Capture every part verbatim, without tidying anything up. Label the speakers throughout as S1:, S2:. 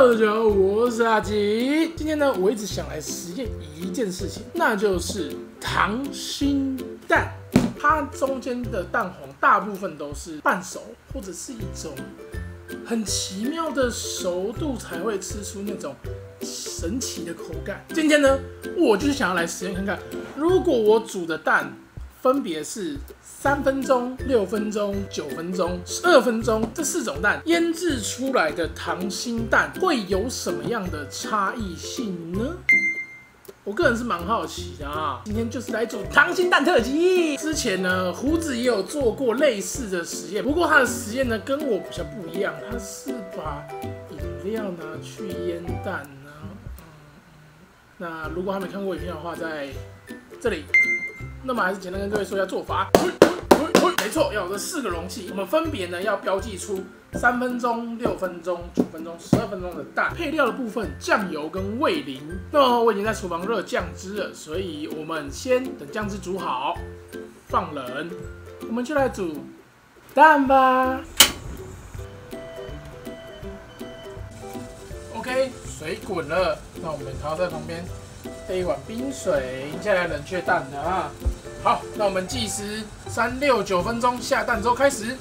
S1: Hello， 大家好，我是阿吉。今天呢，我一直想来实验一件事情，那就是溏心蛋。它中间的蛋黄大部分都是半熟，或者是一种很奇妙的熟度才会吃出那种神奇的口感。今天呢，我就是想要来实验看看，如果我煮的蛋分别是三分钟、六分钟、九分钟、十二分钟这四种蛋腌制出来的溏心蛋会有什么样的差异性呢？我个人是蛮好奇的啊。今天就是来煮溏心蛋特辑。之前呢，胡子也有做过类似的实验，不过他的实验呢跟我比较不一样，他是把饮料拿去腌蛋呢。嗯，那如果还没看过影片的话，在这里。那么还是简单跟各位说一下做法。没错，要有这四个容器，我们分别呢要标记出三分钟、六分钟、九分钟、十二分钟的蛋。配料的部分，酱油跟味淋。那么我已经在厨房热酱汁了，所以我们先等酱汁煮好，放冷，我们就来煮蛋吧。OK， 水滚了，那我们还要在旁边备一碗冰水，接下来冷却蛋了啊。好，那我们计时三六九分钟，下蛋之后开始。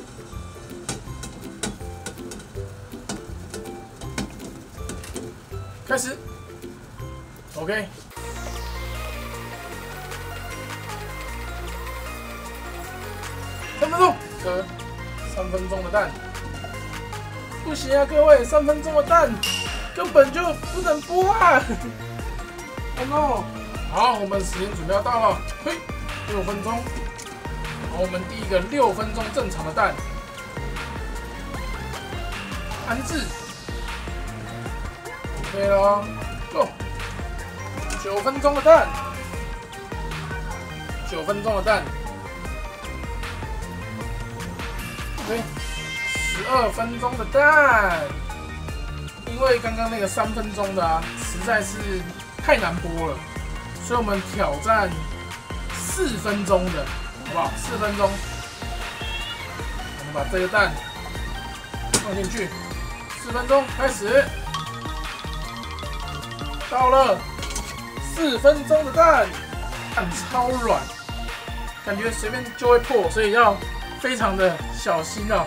S1: 开始 ，OK。三分钟，喝三分钟的蛋，不行啊，各位，三分钟的蛋根本就不能剥啊！哦 no！ 好，我们时间准备要到了，嘿，六分钟。好，我们第一个六分钟正常的蛋安置 ，OK 咯 ，Go。九分钟的蛋，九分钟的蛋 ，OK。十二分钟的蛋，因为刚刚那个三分钟的啊，实在是太难剥了。所以我们挑战四分钟的，好不好？四分钟，我们把这个蛋放进去，四分钟开始，到了四分钟的蛋，蛋超软，感觉随便就会破，所以要非常的小心哦。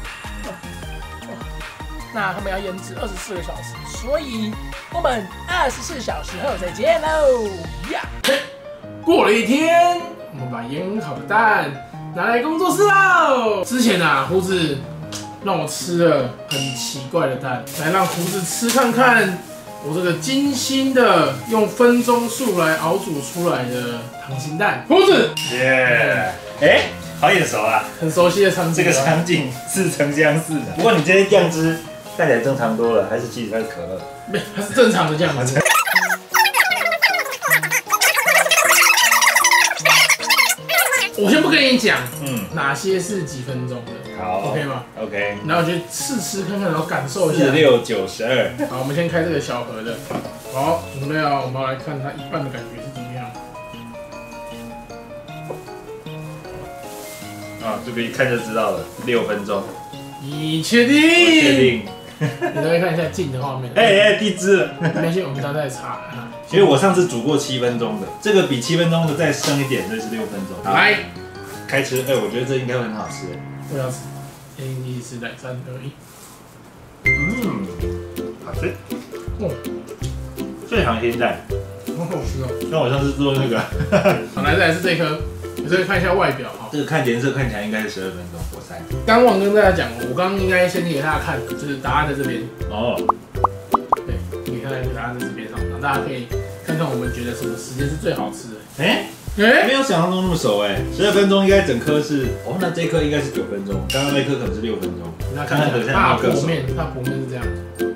S1: 那他们要腌制二十四个小时，所以我们二十四小时后再见喽！呀，过了一天，我们把腌好的蛋拿来工作室喽。之前啊，胡子让我吃了很奇怪的蛋，来让胡子吃看看我这个精心的用分钟数来熬煮出来的溏心蛋。胡子，
S2: 耶，哎，好眼熟啊，
S1: 很熟悉的场景。
S2: 这个场景似曾相识的。不过你这些酱汁看起来正常多了，还是其实它是可乐？
S1: 没，它是正常的酱汁。我先不跟你讲，嗯，哪些是几分钟的，好 ，OK 吗
S2: ？OK。
S1: 然后我去试吃看看，然后感受一下。
S2: 四六九十二。
S1: 好，我们先开这个小盒的。好，准备好，我们要来看它一半的感觉是怎么样。
S2: 啊，这个一看就知道了，六分钟。
S1: 你确定？
S2: 我确定。
S1: 你再看一下近的画面。
S2: 哎哎，地支了。
S1: 没关系，我们它再查。
S2: 其实我上次煮过七分钟的，这个比七分钟的再深一点，这是六分钟。
S1: 来，
S2: 开吃。哎，我觉得这应该会很好吃。
S1: 我要吃。一、四、三、二、一。
S2: 嗯，好吃。哦，这溏心蛋，
S1: 好好吃哦。
S2: 那我上次做那个，
S1: 好，来，再来是这颗。我这个看一下外表哈，
S2: 这个看颜色看起来应该是十二分钟，我猜。
S1: 刚忘跟大家讲，我刚刚应该先给大家看，就是答案在这边。哦。对，你看答案在这边上，然后大家可以看看我们觉得什么时间是最好吃的。哎哎，
S2: 没有想象中那么熟哎，十二分钟应该整颗是，哦，那这颗应该是九分钟，刚刚那颗可能是六分钟。
S1: 那看看它的剖面，它剖面是这样。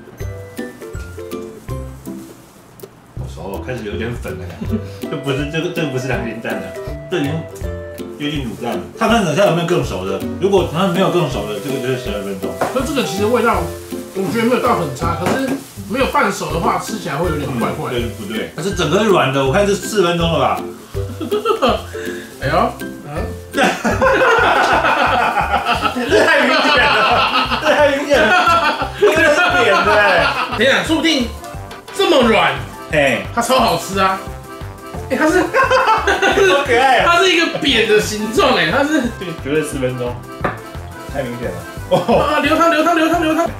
S2: 好熟哦，开始有点粉了感觉。这不是这个这个不是溏心蛋了，这已经接近卤蛋了。看看等下有没有更熟的，如果它没有更熟的，这个就是十二分钟。
S1: 可这个其实味道，我觉得没有到很差，可是没有半熟的话，吃起来会有点怪怪的。
S2: 对不对？它是整颗软的，我看是四分钟了吧？
S1: 哎呦，啊！
S2: 这太明显了，这太明显了，这个是扁的哎。
S1: 等一下，说不定这么软，
S2: 嘿，
S1: 它超好吃啊！哎、它是，
S2: 好可爱啊！
S1: 它是一个扁的形状，哎，它是
S2: 这个绝对四分钟，太明显了。哦，
S1: 啊，流汤流汤流汤流汤。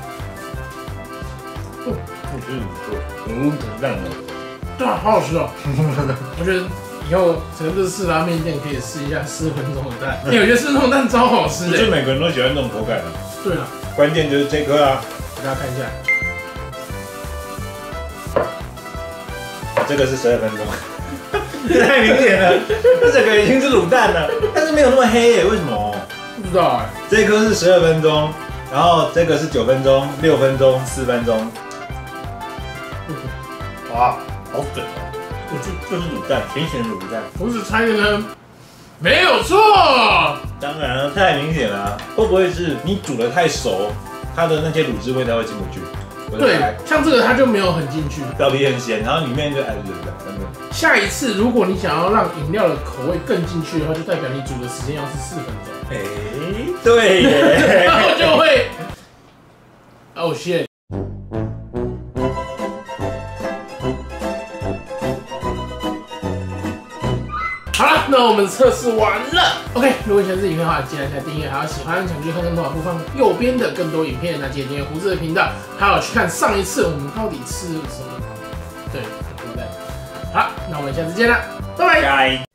S2: 我觉得不错，嗯，很淡的。
S1: 对啊，好好吃哦！我觉得以后整个日式拉面店可以试一下四分钟的蛋，因为我觉得四分钟的蛋超好吃的。
S2: 不是每个人都喜欢这种口感的。
S1: 对了，
S2: 关键就是这颗啊，
S1: 给大家看一下，
S2: 这个是十二分钟，这太明显了，这整个已经是卤蛋了，但是没有那么黑耶，为什么？
S1: 不知道哎。
S2: 这颗是十二分钟，然后这个是九分钟、六分钟、四分钟。哇，好粉哦！这就是卤蛋，甜咸卤蛋。
S1: 不是猜的呢，没有错。
S2: 当然了，太明显了、啊，会不会是你煮的太熟，它的那些卤汁味道会进不去？
S1: 对，像这个它就没有很进去，
S2: 表皮很咸，然后里面就哎对对真的。
S1: 下一次如果你想要让饮料的口味更进去的话，就代表你煮的时间要是四分钟。
S2: 哎、对耶，
S1: 然后就会，Oh shit！好了，那我们测试完了。OK， 如果喜欢这影片的话，记得按下订阅，还有喜欢想去看更多的播放右边的更多影片，那记得订阅胡子的频道，还有去看上一次我们到底吃什么。对，对不对？好，那我们下次见啦，拜拜。